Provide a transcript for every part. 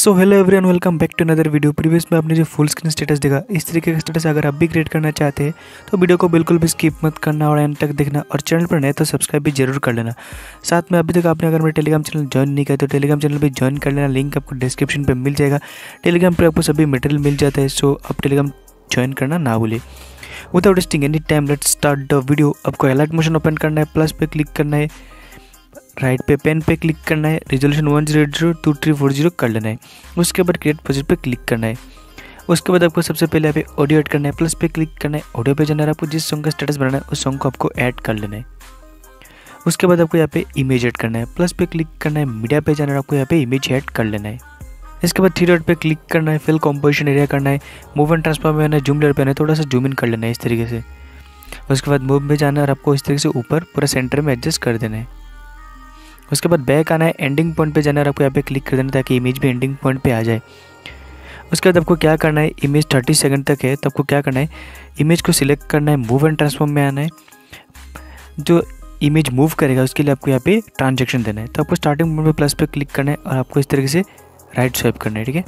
So hello everyone, welcome back to another video. Previous में आपने जो फुल स्क्रीन स्टेटस देखा, इस तरीके का स्टेटस अगर आप भी क्रिएट करना चाहते हैं तो वीडियो को बिल्कुल भी स्किप मत करना और एंड तक देखना, और चैनल पर नए तो सब्सक्राइब भी जरूर कर लेना। साथ में अभी तक आपने अगर मेरे टेलीग्राम चैनल ज्वाइन नहीं किया तो टेलीग्राम चैनल भी ज्वाइन कर लेना, लिंक आपको डिस्क्रिप्शन पर मिल जाएगा। टेलीग्राम पर आपको सभी मटेरियल मिल जाता है, सो आप टेलीग्राम ज्वाइन करना ना भूलिए। Without wasting any time let's start the video. आपको अलर्ट मोशन ओपन करना है, प्लस पे क्लिक करना है, राइट पे पेन पे क्लिक करना है, रेजोल्यूशन 1080x2340 कर लेना है। उसके बाद क्रिएट प्रोजेक्ट पे क्लिक करना है। उसके बाद आपको सबसे पहले यहाँ पे ऑडियो ऐड करना है, प्लस पे क्लिक करना है। ऑडियो पे जाना है, आपको जिस सॉन्ग का स्टेटस बनाना है उस सॉन्ग को आपको ऐड कर लेना है। उसके बाद आपको यहाँ पे इमेज ऐड करना है, प्लस पे क्लिक करना है। मीडिया पे जाना है, आपको यहाँ पे इमेज ऐड कर लेना है। इसके बाद 3 डॉट पे क्लिक करना है, फिल कॉम्पोजिशन एरिया करना है, मूव एंड ट्रांसफॉर्म में आना है, जूम लेयर पे आना है, थोड़ा सा जूम इन कर लेना है इस तरीके से। उसके बाद मूव में जाना है और आपको इस तरीके से ऊपर पूरा सेंटर में एडजस्ट कर देना है। उसके बाद बैक आना है, एंडिंग पॉइंट पे जाना है, आपको यहाँ पे क्लिक कर देना ताकि इमेज भी एंडिंग पॉइंट पे आ जाए। उसके बाद आपको क्या करना है, इमेज 30 सेकंड तक है तो आपको क्या करना है, इमेज को सिलेक्ट करना है, मूव एंड ट्रांसफॉर्म में आना है। जो इमेज मूव करेगा उसके लिए आपको यहाँ पे ट्रांजेक्शन देना है, तो आपको स्टार्टिंग पॉइंट पे प्लस पे क्लिक करना है और आपको इस तरीके से राइट स्वाइप करना है। ठीक है,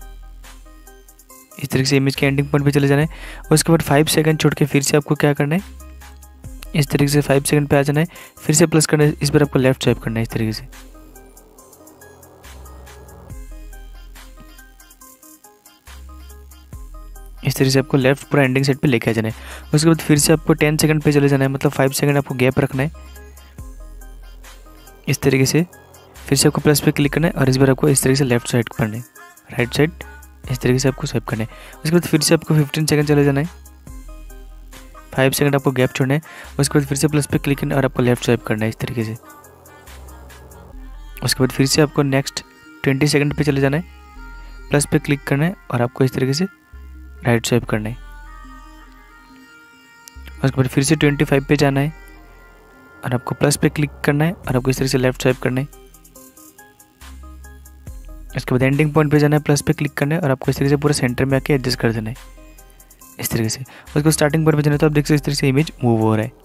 इस तरीके से इमेज के एंडिंग पॉइंट पे चले जाना है। उसके बाद 5 सेकंड छोड़ के फिर से आपको क्या करना है, इस तरीके से 5 सेकंड पे आ जाना है, फिर से प्लस करना है, इस बार आपको लेफ्ट स्वाइप करना है इस तरीके से। इस तरीके से आपको लेफ्ट पूरा एंडिंग सेट पे लेके आ जाना है। उसके बाद फिर से आपको 10 सेकंड पे चले जाना है, मतलब 5 सेकंड आपको गैप रखना है इस तरीके से। फिर से आपको प्लस पे क्लिक करना है और इस बार आपको इस तरीके से लेफ्ट साइड करना है, राइट साइड इस तरीके से आपको स्वाइप करना है। उसके बाद फिर से आपको 15 सेकंड चले जाना है, 5 सेकंड आपको गैप छोड़ना है। उसके बाद फिर से प्लस पे क्लिक करना है और आपको लेफ्ट स्वाइप करना है इस तरीके से। उसके बाद फिर से आपको नेक्स्ट 20 सेकंड पे चले जाना है, प्लस पे क्लिक करना है और आपको इस तरीके से राइट स्वाइप करना है। उसके बाद फिर से 25 पे जाना है और आपको प्लस पे क्लिक करना है और आपको इस तरीके से लेफ्ट स्वाइप करना है। उसके बाद एंडिंग पॉइंट पे जाना है, प्लस पे क्लिक करना है और आपको इस तरीके से पूरा सेंटर में आके एडजस्ट कर देना है इस तरीके से। उसको स्टार्टिंग पॉइंट पे जाना है तो आप देख सकते हैं इस तरीके से इमेज मूव हो रहा है।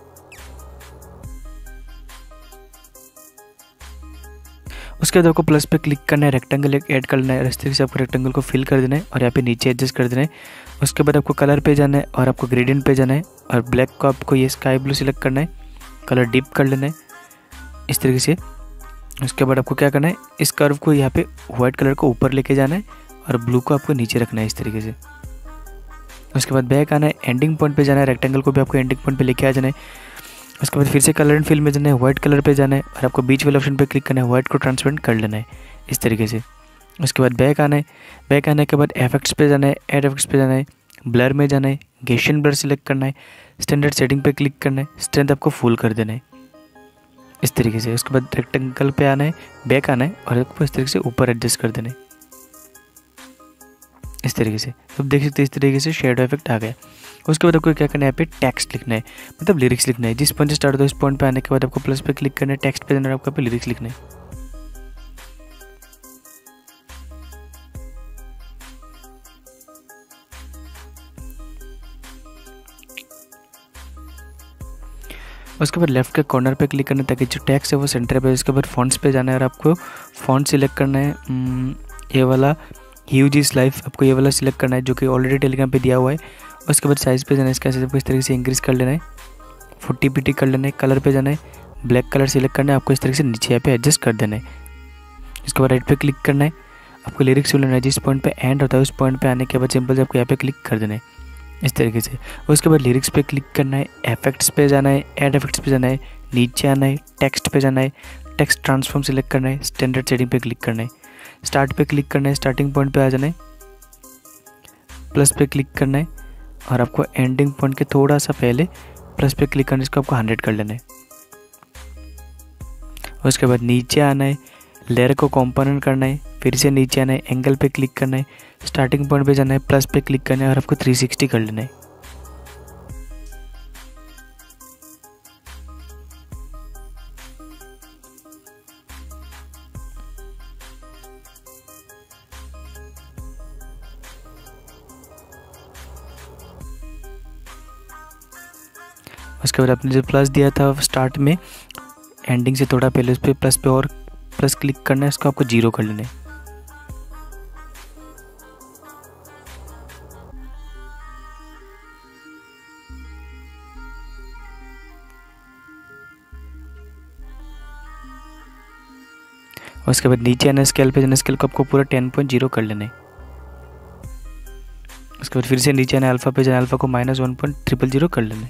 उसके बाद आपको प्लस पे क्लिक करना है, रेक्टेंगल ऐड कर लेना है और इस तरीके से आपको रेक्टेंगल को फिल कर देना है और यहाँ पे नीचे एडजस्ट कर देना है। उसके बाद आपको कलर पे जाना है और आपको ग्रेडियंट पे जाना है और ब्लैक को आपको ये स्काई ब्लू सिलेक्ट करना है, कलर डीप कर लेना है इस तरीके से। उसके बाद आपको क्या करना है, इस कर्व को यहाँ पे व्हाइट कलर को ऊपर लेके जाना है और ब्लू को आपको नीचे रखना है इस तरीके से। उसके बाद बैक आना है, एंडिंग पॉइंट पे जाना है, रेक्टेंगल को भी आपको एंडिंग पॉइंट पे लेके आ जाना है। उसके बाद फिर से कलर एंड फिल में जाना है, व्हाइट कलर पे जाना है और आपको बीच वाले ऑप्शन पे क्लिक करना है, व्हाइट को ट्रांसपेरेंट कर लेना है इस तरीके से। उसके बाद बैक आना है, बैक आने के बाद इफेक्ट्स पे जाना है, ऐड इफेक्ट्स पे जाना है, ब्लर में जाना है, गैसियन ब्लर सिलेक्ट करना है, स्टैंडर्ड सेटिंग पे क्लिक करना है, स्ट्रेंथ आपको फुल कर देना है इस तरीके से। उसके बाद रेक्टेंगल पे आना है, बैक आना है और आपको इस तरीके से ऊपर एडजस्ट कर देना है इस तरीके से। तो देख सकते हैं इस तरीके से शेडो इफेक्ट आ गया। उसके बाद आपको क्या करना है, यहाँ पे टेक्स्ट लिखना है, मतलब लिरिक्स लिखना है। जिस पॉइंट से स्टार्ट होता है उस पॉइंट पे आने के बाद आपको प्लस पे क्लिक करना है, टेक्स्ट पे जाना है, आपको यहाँ पे लिरिक्स लिखना है। उसके बाद लेफ्ट के कॉर्नर पे क्लिक करना है ताकि जो टेक्स्ट है वो सेंटर पे। उसके बाद फॉन्ट्स पे जाना है और आपको फॉन्ट सिलेक्ट करना है, ये वाला ह्यूज इज लाइफ, आपको ये वाला सिलेक्ट करना है जो कि ऑलरेडी टेलीग्राम पे दिया हुआ है। उसके बाद साइज़ पे जाना है, इसका साइज आपको इस तरीके से इंक्रीज़ कर लेना है, 40 ppt कर लेना है। कलर पे जाना है, ब्लैक कलर सिलेक्ट करना है, आपको इस तरीके से नीचे यहाँ पे एडजस्ट कर देना है। उसके बाद राइट पे क्लिक करना है, आपको लिरिक्स लेना है, जिस पॉइंट पे एंड होता है उस पॉइंट पे आने के बाद सिंपल से आपको यहाँ पे क्लिक कर देना है इस तरीके से। उसके बाद लिरिक्स पे क्लिक करना है, इफेक्ट्स पे जाना है, ऐड इफेक्ट्स पे जाना है, नीचे आना है, टेक्स्ट पे जाना है, टेक्स्ट ट्रांसफॉर्म सिलेक्ट करना है, स्टैंडर्ड सेटिंग पे क्लिक करना है, स्टार्ट पे क्लिक करना है, स्टार्टिंग पॉइंट पे आ जाना है, प्लस पे क्लिक करना है और आपको एंडिंग पॉइंट के थोड़ा सा पहले प्लस पे क्लिक करना है, इसको आपको 100 कर लेना है। उसके बाद नीचे आना है, लेयर को कंपोनेंट करना है, फिर से नीचे आना है, एंगल पे क्लिक करना है, स्टार्टिंग पॉइंट पे जाना है, प्लस पे क्लिक करना है और आपको 360 कर लेना है। उसके बाद आपने जो प्लस दिया था स्टार्ट में एंडिंग से थोड़ा पहले उस पर प्लस पे और प्लस क्लिक करना है, इसको आपको 0 कर लेना है। उसके बाद नीचे आना स्केल पे जाना, स्केल को आपको पूरा 10.0 कर लेना है। उसके बाद फिर से नीचे आना अल्फ़ा पे जाना, अल्फ़ा को -1.000 कर लेना है।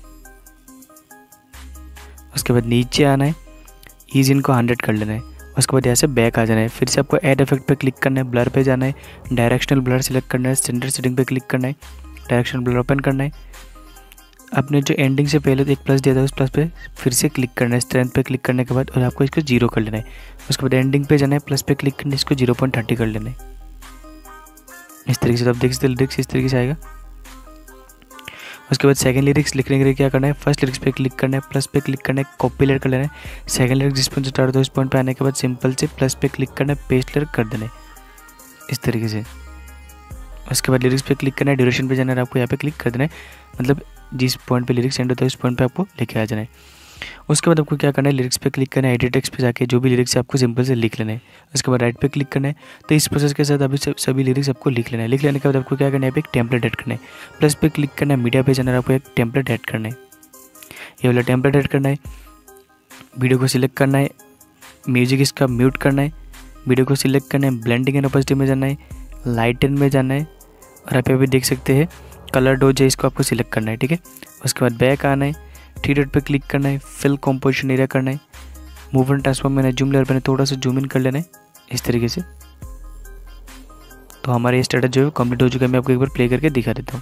उसके बाद नीचे आना है, ईज इनको 100 कर लेना है। उसके बाद यहाँ से बैक आ जाना है। फिर से आपको ऐड इफेक्ट पे क्लिक करना है, ब्लर पे जाना है, डायरेक्शनल ब्लर सिलेक्ट करना है, सेंटर सेटिंग पे क्लिक करना है, डायरेक्शनल ब्लर ओपन करना है। आपने जो एंडिंग से पहले एक प्लस दिया था उस प्लस पे फिर से क्लिक करना है, स्ट्रेंथ पे क्लिक करने के बाद, और आपको इसको 0 कर लेना है। उसके बाद एंडिंग पे जाना है, प्लस पे क्लिक करना है, इसको 0.30 कर लेना है। इस तरीके से आप देख सकते लिरिक्स इस तरीके से आएगा। उसके बाद सेकंड लिरिक्स लिखने के लिए क्या करना है, फर्स्ट लिरिक्स पे क्लिक करना है, प्लस पे क्लिक करना है, कॉपी लेयर कर लेना है। सेकंड लिरिक्स जिस पॉइंट से स्टार्ट होता है उस पॉइंट पे आने के बाद सिंपल से प्लस पे क्लिक करना है, पेस्ट लेयर कर देना है इस तरीके से। उसके बाद लिरिक्स पे क्लिक करना है, ड्यूरेशन पे जाना है, आपको यहाँ पे क्लिक कर देना है, मतलब जिस पॉइंट पे लिरिक्स एंड होता है उस पॉइंट पे आपको लेके आ जाना है। उसके बाद आपको क्या करना है, लिरिक्स पे क्लिक करना है, एडिट टेक्स्ट पे जाके जो भी लिरिक्स है आपको सिंपल से लिख लेना है। उसके बाद राइट पे क्लिक करना है। तो इस प्रोसेस के साथ अभी सभी लिरिक्स आपको लिख लेना है। लिख लेने के बाद आपको क्या करना है, एक टेम्पलेट ऐड करना है, प्लस पे क्लिक करना है, मीडिया पे जाना है, आपको एक टेम्पलेट ऐड करना है। ये वाला टेम्पलेट ऐड करना है, वीडियो को सिलेक्ट करना है, म्यूजिक इसका म्यूट करना है, वीडियो को सिलेक्ट करना है, ब्लेंडिंग एंड ओपेसिटी में जाना है, लाइटन में जाना है, और आप अभी देख सकते हैं कलर डोज है, इसको आपको सिलेक्ट करना है, ठीक है। उसके बाद बैक आना है, 3 डॉट पे क्लिक करना है, फिल कंपोजिशन एरिया करना है, मूव एंड ट्रांसफॉर्म में जूम लेयर पे थोड़ा सा जूम इन कर लेना है इस तरीके से। तो हमारा ये स्टेटस जो है कंप्लीट हो चुका है। मैं आपको एक बार प्ले करके दिखा देता हूँ।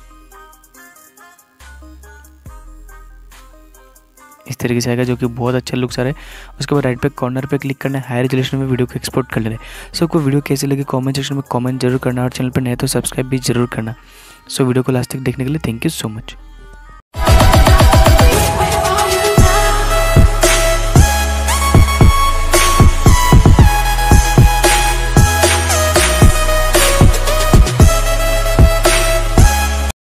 इस तरीके से आएगा जो कि बहुत अच्छा लुक्स आ रहा है। उसके बाद राइट पे कॉर्नर पे क्लिक करना है, हाई रेजोल्यूशन में वीडियो को एक्सपोर्ट कर लेना है। सो आपको वीडियो कैसे लगी कमेंट सेक्शन में कमेंट जरूर करना, और चैनल पर नए तो सब्सक्राइब भी जरूर करना। सो वीडियो को लास्ट तक देखने के लिए थैंक यू सो मच।